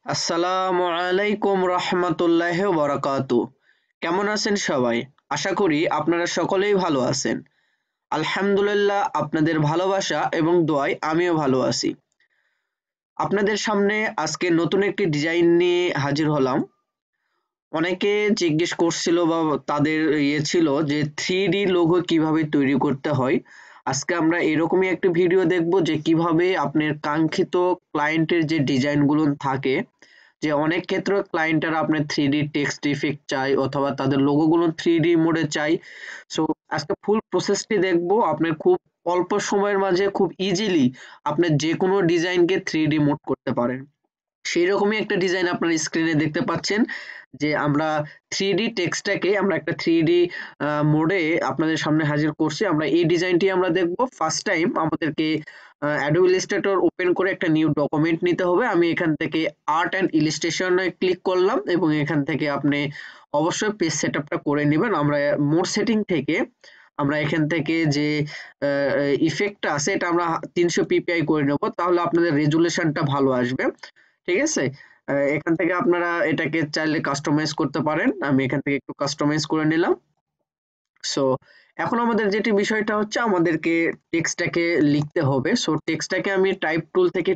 আসসালামু আলাইকুম রহমতুল্লাহি ওয়া বারাকাতুহু। কেমন আছেন সবাই? আশা করি আপনারা সকলেই ভালো আছেন। আলহামদুলিল্লাহ, আপনাদের ভালোবাসা এবং দোয়ায় আমিও ভালো আছি। আপনাদের সামনে আজকে নতুন একটি ডিজাইন নিয়ে হাজির হলাম। অনেকে জিজ্ঞেস করছিল বা তাদের ছিল যে 3D লোগো কিভাবে তৈরি করতে হয়। আজকে আমরা এরকমই একটি ভিডিও দেখব যে কিভাবে আপনার কাঙ্ক্ষিত ক্লায়েন্টের যে ডিজাইনগুলো থাকে, যে অনেক ক্ষেত্রে ক্লায়েন্টরা আপনার 3D টেক্সট ইফেক্ট চায় অথবা তাদের লোগোগুলো 3D মোডে চায়। সো আজকে ফুল প্রসেসটি দেখব। আপনার খুব অল্প সময়ের মাঝে খুব ইজিলি আপনি যে কোনো ডিজাইনকে 3D মোড করতে পারেন। সেই রকমই একটা ডিজাইন আপনার স্ক্রিনে দেখতে পাচ্ছেন, যে আমরা 3D টেক্সটটাকে আমরা একটা 3D মোডে আপনাদের সামনে হাজির করছি। আমরা এই ডিজাইনটি আমরা দেখব। ফার্স্ট টাইম আমাদেরকে Adobe Illustrator ওপেন করে একটা নিউ ডকুমেন্ট নিতে হবে। আমি এখান থেকে আর্ট অ্যান্ড ইলাস্ট্রেশনে ক্লিক করলাম এবং এখান থেকে আপনি অবশ্যই পেজ সেটআপটা করে নেবেন। আমরা মোড সেটিং থেকে আমরা এখান থেকে যে ইফেক্টটা আছে এটা আমরা 300 ppi করে নেব, তাহলে আপনাদের রেজুলেশনটা ভালো আসবে। ঠিক আছে? এখান থেকে আপনারা এটাকে চাইলে কাস্টমাইজ করতে পারেন। আমি এখান থেকে একটু কাস্টমাইজ করে নিলাম। সো এখন আমাদের যেটি বিষয়টা হচ্ছে, আমাদেরকে টেক্সটটাকে লিখতে হবে। সো টেক্সটটাকে আমি টাইপ টুল থেকে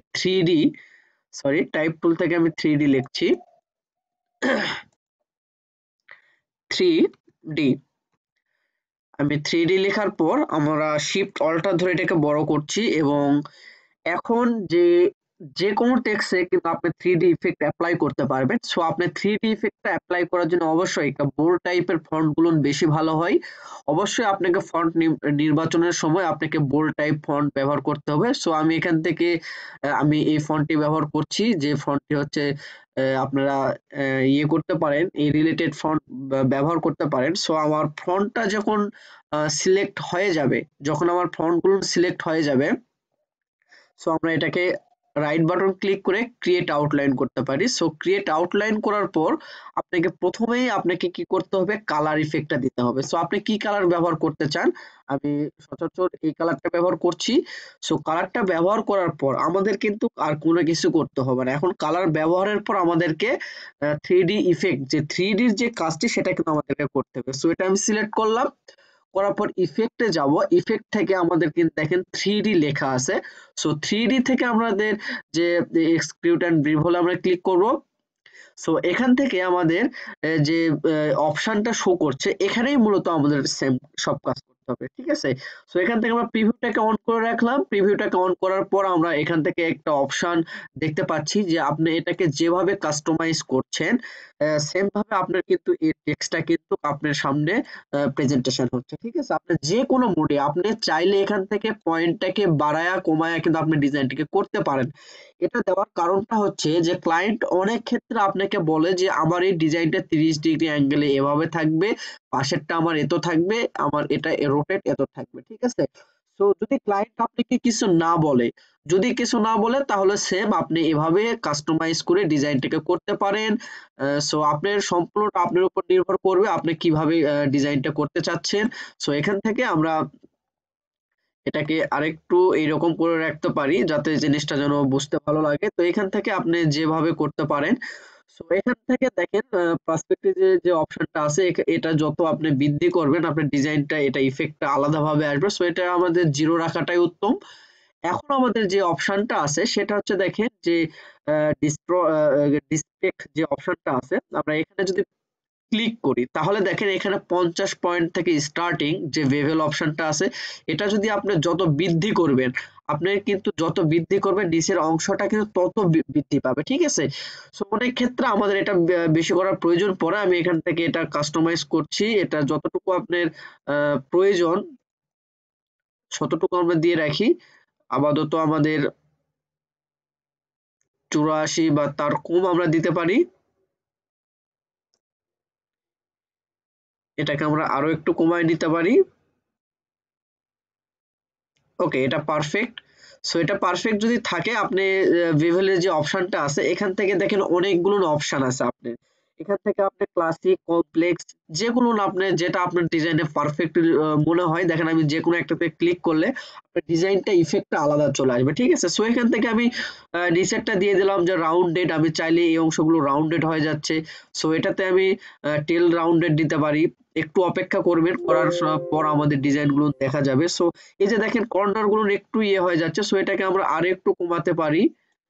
3D লিখছি। 3D আমি 3D লেখার পর আমরা শিফট অল্টার ধরে এটাকে বড় করছি এবং এখন যে কোনো টেক্সটে কিন্তু আপনি 3D ইফেক্ট অ্যাপ্লাই করতে পারবেন। সো আপনি 3D ইফেক্টটা অ্যাপ্লাই করার জন্য অবশ্যই একটা বোল্ড টাইপের ফন্টগুলো বেশি ভালো হয়। অবশ্যই আপনাকে ফন্ট নির্বাচনের সময় আপনাকে বোল্ড টাইপ ফন্ট ব্যবহার করতে হবে। সো আমি এখান থেকে আমি এই ফন্টটি ব্যবহার করছি, যে ফন্টটি হচ্ছে আপনারা ইয়ে করতে পারেন, এই রিলেটেড ফন্ট ব্যবহার করতে পারেন। সো আমার ফন্টটা যখন সিলেক্ট হয়ে যাবে, যখন আমার ফন্টগুলো সিলেক্ট হয়ে যাবে, সো আমরা এটাকে রাইট বাটন ক্লিক করে ক্রিয়েট আউটলাইন করতে পারি। সো ক্রিয়েট আউটলাইন করার পর আপনাকে কি করতে হবে, কালার ইফেক্টটা দিতে হবে। সো আপনি কি কালার ব্যবহার করতে চান? আমি সচরাচর এই কালারটা ব্যবহার করছি। সো কালারটা ব্যবহার করার পর আমাদের কিন্তু আর কোনো কিছু করতে হবে না। এখন কালার ব্যবহারের পর আমাদেরকে 3D ইফেক্ট, যে 3D যে কাজটি সেটা কিন্তু আমাদেরকে করতে হবে। সো এটা আমি সিলেক্ট করলাম, করার পর ইফেক্টে যাব। ইফেক্ট থেকে আমাদের কিন্তু দেখেন 3D লেখা আছে। সো 3D থেকে আমাদের যে এক্সট্রুড এন্ড রিভল আমরা ক্লিক করব। সো এখান থেকে আমাদের যে অপশনটা শো করছে, এখানেই মূলত আমাদের সেম সব কাজ করতে হবে। ঠিক আছে? সো এখান থেকে আমরা প্রিভিউটাকে অন করে রাখলাম। প্রিভিউটাকে অন করার পর আমরা এখান থেকে একটা অপশন দেখতে পাচ্ছি, যে আপনি এটাকে যেভাবে কাস্টমাইজ করছেন সেম ভাবে আপনার কিন্তু এই টেক্সটটা কিন্তু আপনার সামনে প্রেজেন্টেশন হচ্ছে। ঠিক আছে? আপনি যে কোনো মোডে আপনি চাইলে এখান থেকে পয়েন্টটাকে বাড়ায়া কমায়া কিন্তু আপনি ডিজাইনটাকে করতে পারেন। এটা দেওয়ার কারণটা হচ্ছে যে ক্লায়েন্ট অনেক ক্ষেত্রে আপনাকে বলে যে আমার এই ডিজাইনটা 30 ডিগ্রি অ্যাঙ্গেলে এভাবে থাকবে, পাশেরটা আমার এত থাকবে, আমার এটা রোটেট এত থাকবে। ঠিক আছে? সো যদি ক্লায়েন্ট আপনাকে কিছু না বলে তাহলে সেম আপনি এভাবে কাস্টমাইজ করে ডিজাইনটাকে করতে পারেন। সো আপনার সম্পূর্ণটা আপনার উপর নির্ভর করবে আপনি কিভাবে ডিজাইনটা করতে চাচ্ছেন। সো এখান থেকে আমরা এটাকে আরেকটু এইরকম করে রাখতে পারি যাতে জিনিসটা যেন বুঝতে ভালো লাগে। তো এখান থেকে আপনি যেভাবে করতে পারেন। সো এখান থেকে দেখেন পার্সপেক্টিভ যে অপশনটা আছে, এটা যত আপনি বৃদ্ধি করবেন আপনার ডিজাইনটা, এটা ইফেক্টটা আলাদাভাবে আসবে। সো এটা আমাদের 0 রাখাটাই উত্তম। এখন আমাদের যে অপশনটা আছে সেটা হচ্ছে, দেখেন যে ডিসপেক্ট যে অপশনটা আছে, আমরা এখানে যদি ক্লিক করি তাহলে দেখেন এখানে 50 পয়েন্ট থেকে স্টার্টিং যে বেভেল অপশনটা আছে, এটা যদি আপনি যত বৃদ্ধি করবেন, আপনি কিন্তু যত বৃদ্ধি করবেন নিচের অংশটা কিন্তু তত বৃদ্ধি পাবে। ঠিক আছে? সো অনেক ক্ষেত্রে আমাদের এটা বেশি করার প্রয়োজন পড়ে। আমি এখান থেকে এটা কাস্টমাইজ করছি, এটা যতটুকু আপনার প্রয়োজন ততটুকু আমরা দিয়ে রাখি। আপাতত আমাদের 84 বা তার কম আমরা দিতে পারি। এটাকে আমরা আরো একটু কমায় নিতে পারি। ওকে, এটা পারফেক্ট। সো এটা পারফেক্ট যদি থাকে, আপনি বেভেলের যে অপশনটা আছে এখান থেকে দেখেন অনেকগুলো অপশন আছে। আপনি এখান থেকে আপনি ক্লাসিক, কমপ্লেক্স যেকোনো আপনি যেটা আপনার ডিজাইনে পারফেক্ট মনে হয়, দেখেন আমি যেকোনো একটাতে ক্লিক করলে আপনার ডিজাইনটা ইফেক্টটা আলাদা চলে আসবে, ঠিক আছে। সো এখান থেকে আমি নিচেরটা দিয়ে দিলাম যে রাউন্ডেড, আমি চাইলে এই অংশগুলো রাউন্ডেড হয়ে যাচ্ছে। সো এটাতে আমি টেল রাউন্ডেড দিতে পারি। একটু অপেক্ষা করবেন, করার পর আমাদের ডিজাইনগুলো দেখা যাবে। সো এই যে দেখেন কর্নার গুলো একটু ইয়ে হয়ে যাচ্ছে, সো এটাকে আমরা আর একটু কমাতে পারি।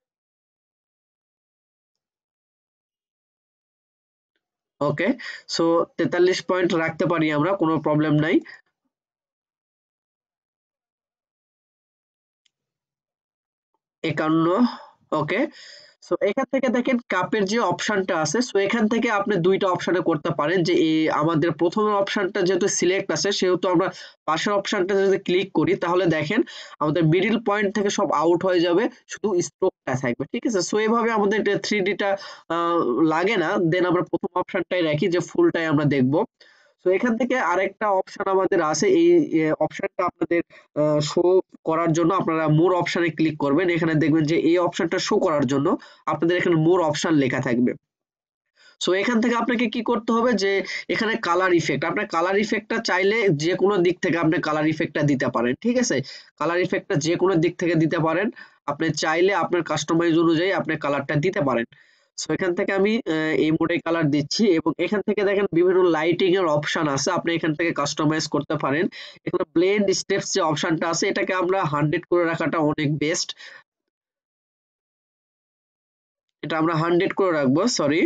ওকে, সো 43 পয়েন্ট রাখতে পারি আমরা, কোনো প্রবলেম নাই। 51, ওকে। সো এখান থেকে দেখেন কাপের যে অপশনটা আছে, সো এখান থেকে আপনি দুইটা অপশনে করতে পারেন যে আমাদের প্রথমের অপশনটা যেহেতু সিলেক্ট আছে, সেহেতু আমরা পাশের অপশনটা যদি ক্লিক করি তাহলে দেখেন আমাদের মিডিল পয়েন্ট থেকে সব আউট হয়ে যাবে, শুধু স্ট্রোকটা থাকবে, ঠিক আছে। সো এইভাবে আমাদের 3D টা লাগে না, দেন আমরা প্রথম অপশনটাই রাখি যে ফুলটাই আমরা দেখব। তো এখান থেকে আরেকটা অপশন আমাদের আছে, এই অপশনটা আপনাদের শো করার জন্য আপনারা মোর অপশনে ক্লিক করবেন। এখানে দেখবেন যে এই অপশনটা শো করার জন্য আপনাদের এখানে মোর অপশন লেখা থাকবে। সো এখান থেকে আপনাকে কি করতে হবে যে এখানে কালার ইফেক্ট, আপনার কালার ইফেক্টটা চাইলে যে কোনো দিক থেকে আপনি কালার ইফেক্টটা দিতে পারেন, ঠিক আছে। কালার ইফেক্টটা যে কোনো দিক থেকে দিতে পারেন, আপনি চাইলে আপনার কাস্টমাইজ অনুযায়ী আপনি কালারটা দিতে পারেন। সো এখান থেকে আমি এই মোডে কালার দিচ্ছি, এবং এখান থেকে দেখেন বিভিন্ন লাইটিং এর অপশন আছে, আপনি এখান থেকে কাস্টমাইজ করতে পারেন। এখানে ব্লেন্ড স্টেপস যে অপশনটা আছে, এটাকে আমরা 100 করে রাখাটা অনেক বেস্ট। এটা আমরা 100 করে রাখবো, সরি,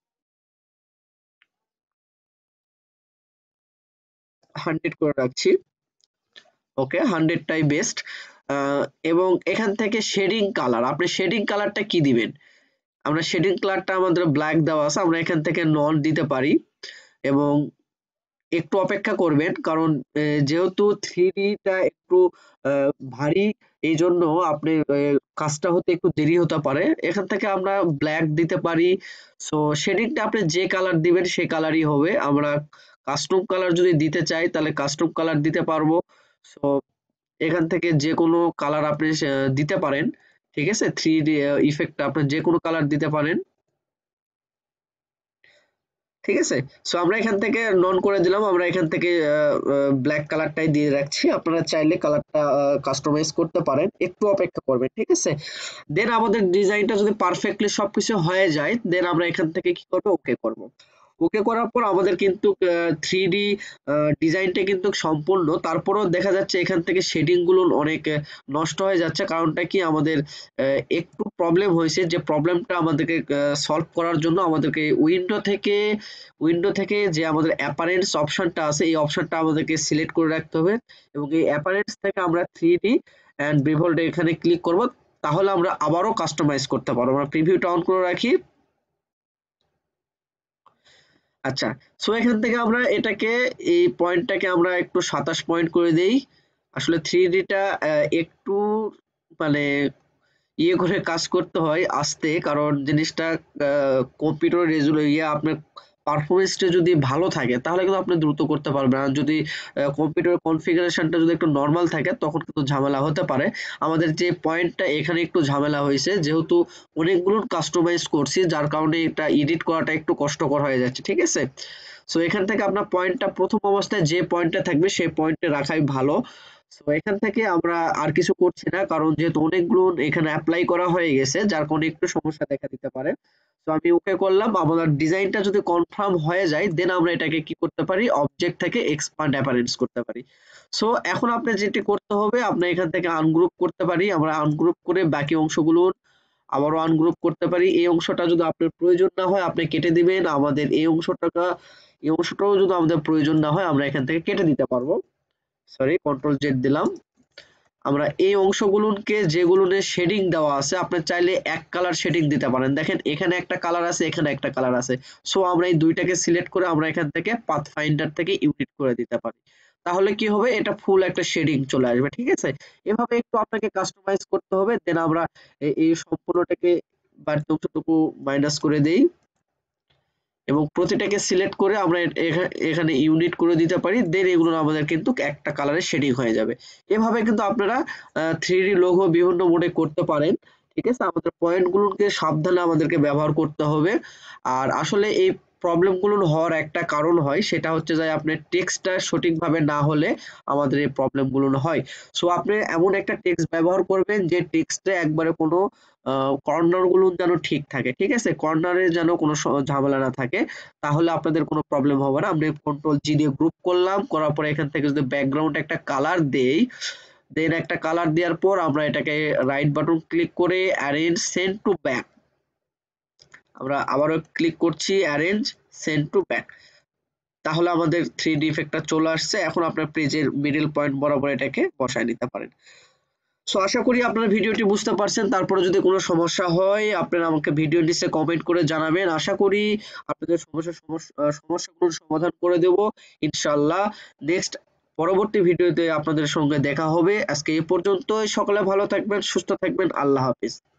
100 করে রাখছি। ওকে, 100 টাই বেস্ট। এবং এখান থেকে শেডিং কালার, আপনি শেডিং কালারটা কি দিবেন? আমরা শেডিং কালারটা আমাদের ব্ল্যাক দেওয়া আছে, আমরা এখান থেকে নন দিতে পারি। এবং একটু অপেক্ষা করবেন, কারণ যেহেতু 3D টা একটু ভারী, এই জন্য আপনি কাজটা হতে একটু দেরি হতে পারে। এখান থেকে আমরা ব্ল্যাক দিতে পারি। সো শেডিংটা আপনি যে কালার দিবেন সে কালারই হবে। আমরা কাস্টম কালার যদি দিতে চাই তাহলে কাস্টম কালার দিতে পারবো। সো এখান থেকে যে কোনো কালার আপনি দিতে পারেন, ঠিক আছে। 3D ইফেক্ট আপনি যে কোনো কালার দিতে পারেন, ঠিক আছে। সো আমরা এখান থেকে নন করে দিলাম, আমরা এখান থেকে ব্ল্যাক কালারটাই দিয়ে রাখছি। আপনারা চাইলে কালারটা কাস্টমাইজ করতে পারেন, একটু অপেক্ষা করবেন, ঠিক আছে। দেন আমাদের ডিজাইনটা যদি পারফেক্টলি সবকিছু হয়ে যায়, দেন আমরা এখান থেকে কি করব, ওকে করব। ওকে করার পর আমাদের কিন্তু 3D ডিজাইনটা কিন্তু সম্পূর্ণ। তারপরেও দেখা যাচ্ছে এখান থেকে শেডিং গুলো অনেক নষ্ট হয়ে যাচ্ছে। কারণটা কি, আমাদের একটু প্রবলেম হয়েছে, যে প্রবলেমটা আমাদেরকে সলভ করার জন্য আমাদেরকে উইন্ডো থেকে যে আমাদের অ্যাপারেন্টস অপশনটা আছে, এই অপশনটা আমাদেরকে সিলেক্ট করে রাখতে হবে, এবং এই অ্যাপারেন্টস থেকে আমরা 3D এন্ড বিভোল্ট এখানে ক্লিক করব। তাহলে আমরা আবারও কাস্টমাইজ করতে পারবো। আমরা প্রিভিউটা অন করে রাখি। আচ্ছা, সো এখান থেকে আমরা এটাকে, এই পয়েন্টটাকে আমরা একটু 27 পয়েন্ট করে দেই। আসলে 3D টা একটু মানে ইয়ে করে কাজ করতে হয় আস্তে, কারণ জিনিসটা কম্পিউটার আপনার পারফরমেন্সটা যদি ভালো থাকে তাহলে কিন্তু আপনি দ্রুত করতে পারবেন। আর যদি কম্পিউটার কনফিগারেশনটা যদি একটু নর্মাল থাকে তখন কিন্তু ঝামেলা হতে পারে। আমাদের যে পয়েন্টটা এখানে একটু ঝামেলা হয়েছে, যেহেতু অনেকগুলো কাস্টমাইজ করছি, যার কারণে এটা এডিট করাটা একটু কষ্টকর হয়ে যাচ্ছে, ঠিক আছে। সো এখান থেকে আপনার পয়েন্টটা প্রথম অবস্থায় যে পয়েন্টটা থাকবে সেই পয়েন্টে রাখাই ভালো। সো এখান থেকে আমরা আর কিছু করছি না, কারণ যেহেতু অনেকগুলো এখানে অ্যাপ্লাই করা হয়ে গেছে, যার কারণে একটু সমস্যা দেখা দিতে পারে। তো আমি ওকে করলাম। আমাদের ডিজাইনটা যদি কনফার্ম হয়ে যায়, দেন আমরা এটাকে কি করতে পারি, অবজেক্ট থেকে এক্সপান্ড অ্যাপারেন্টস করতে পারি। সো এখন আপনি যেটি করতে হবে, আপনি এখান থেকে আনগ্রুপ করতে পারি, আমরা আনগ্রুপ করে বাকি অংশগুলো আবারও আনগ্রুপ করতে পারি। এই অংশটা যদি আপনার প্রয়োজন না হয় আপনি কেটে দিবেন। আমাদের এই অংশটাও যদি আমাদের প্রয়োজন না হয় আমরা এখান থেকে কেটে দিতে পারবো। সরি, কন্ট্রোল জেড দিলাম। আমরা এই অংশগুলোকে, যেগুলোতে শেডিং দেওয়া আছে, আপনি চাইলে এক কালার শেডিং দিতে পারেন। দেখেন এখানে একটা কালার আছে, এখানে একটা কালার আছে। সো আমরা এই দুইটাকে সিলেক্ট করে আমরা এখান থেকে পাথ ফাইন্ডার থেকে ইউনিট করে দিতে পারি। তাহলে কি হবে, এটা ফুল একটা শেডিং চলে আসবে, ঠিক আছে। এভাবে একটু আপনাকে কাস্টমাইজ করতে হবে। দেন আমরা এই সম্পূর্ণটাকে বাড়তি অংশটুকু মাইনাস করে দেই, এবং প্রতিটাকে সিলেক্ট করে আমরা এখানে ইউনিট করে দিতে পারি। দেন এগুলো আমাদের কিন্তু একটা কালারের শেডিং হয়ে যাবে। এভাবে কিন্তু আপনারা 3D লোগো বিভিন্ন মোডে করতে পারেন, ঠিক আছে, আমাদের পয়েন্ট গুলোকে সাবধানে আমাদেরকে ব্যবহার করতে হবে। আর আসলে এই প্রবলেম গুলো হওয়ার একটা কারণ হয়, সেটা হচ্ছে যে আপনার টেক্সটটা সঠিকভাবে না হলে আমাদের এই প্রবলেম গুলো হয়। সো আপনি এমন একটা টেক্সট ব্যবহার করবেন যে টেক্সটে একবারে কোনো কর্নার গুলো যেন ঠিক থাকে, ঠিক আছে, কর্নারে যেন কোনো ঝামেলা না থাকে, তাহলে আপনাদের কোনো প্রবলেম হবে না। আমি কন্ট্রোল জি দিয়ে গ্রুপ করলাম, করার পরে এখান থেকে যদি ব্যাকগ্রাউন্ড একটা কালার দেই, দেন একটা কালার দেওয়ার পর আমরা এটাকে রাইট বাটন ক্লিক করে অ্যারেঞ্জ সেন্ড টু ব্যাক, আমরা আবারও ক্লিক করছি অ্যারেঞ্জ সেন্ড টু ব্যাক, তাহলে আমাদের 3D ইফেক্টটা চলে আসছে। এখন আপনার পেজের মিডল পয়েন্ট বরাবর এটাকে বসায় নিতে পারেন। সো আশা করি আপনারা ভিডিওটি বুঝতে পারছেন। তারপরে যদি কোনো সমস্যা হয় আপনারা আমাকে ভিডিও নিচে কমেন্ট করে জানাবেন। আশা করি আপনাদের সমস্যাগুলোর সমাধান করে দেব ইনশাআল্লাহ। নেক্সট পরবর্তী ভিডিওতে আপনাদের সঙ্গে দেখা হবে। আজকে এই পর্যন্তই। সকলে ভালো থাকবেন, সুস্থ থাকবেন। আল্লাহ হাফেজ।